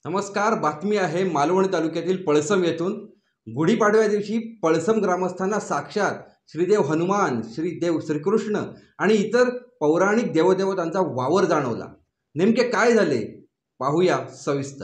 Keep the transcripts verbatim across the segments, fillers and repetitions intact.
नमस्कार. बातमी आहे मालवण तालुक्यातील पळसम येथून. गुढीपाडव्या दिवशी पळसम ग्रामस्थांना साक्षात श्रीदेव हनुमान, श्रीदेव श्रीकृष्ण आणि इतर पौराणिक देवदेवतांचा वावर जाणवला. नेमके काय झाले पाहूया सविस्तर.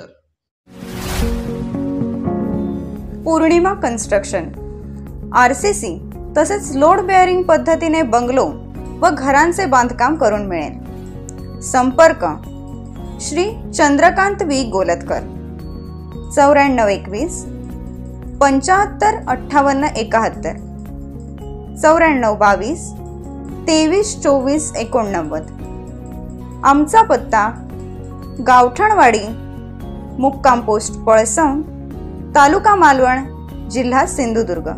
पूर्णिमा कन्स्ट्रक्शन आरसीसी तसेच लोड बेअरिंग पद्धतीने बंगलो व घरांचे बांधकाम करून मिळेल. संपर्क श्री चंद्रकांत वी गोलतकर, चौऱ्याण्णव एकवीस पंच्याहत्तर अठ्ठावन्न एकाहत्तर, चौऱ्याण्णव बावीस तेवीस चोवीस एकोणनव्वद. आमचा पत्ता गावठणवाडी, मुक्काम पोस्ट पळसम, तालुका मालवण, जिल्हा सिंधुदुर्ग.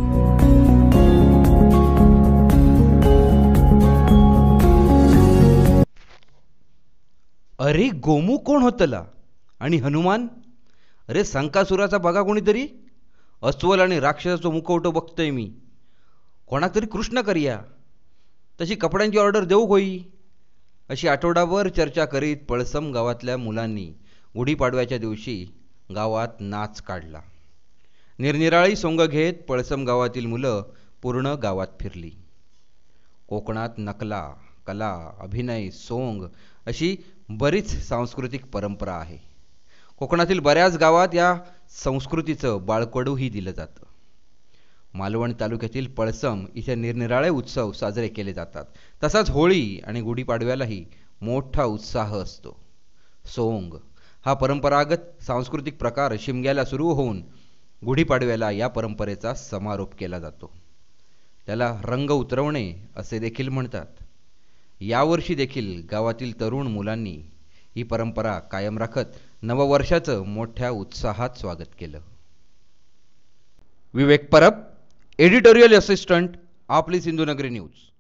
अरे गोमू कोण होतला आणि हनुमान? अरे संकासुराचा बघा कोणीतरी. अस्वल आणि राक्षसाचं मुखवटं बघतोय मी. कोणाक तरी कृष्ण करूया. तशी कपड्यांची ऑर्डर देऊ होई अशी आठवडाभर चर्चा करीत पळसम गावातल्या मुलांनी गुढीपाडव्याच्या दिवशी गावात नाच काढला. निरनिराळी सोंग घेत पळसम गावातील मुलं पूर्ण गावात फिरली. कोकणात नकला, कला, अभिनय, सोंग अशी बरीच सांस्कृतिक परंपरा आहे. कोकणातील बऱ्याच गावात या संस्कृतीचं बाळकडूही दिलं जातं. मालवण तालुक्यातील पळसम इथे निरनिराळे उत्सव साजरे केले जातात. तसाच होळी आणि गुढीपाडव्यालाही मोठा उत्साह असतो. सोंग हा परंपरागत सांस्कृतिक प्रकार शिमग्याला सुरू होऊन गुढीपाडव्याला या परंपरेचा समारोप केला जातो. त्याला रंग उतरवणे असे देखील म्हणतात. यावर्षी देखील गावातील तरुण मुलांनी ही परंपरा कायम राखत नववर्षाचं मोठ्या उत्साहात स्वागत केलं. विवेक परब, एडिटोरियल असिस्टंट, आपली सिंधुनगरी न्यूज.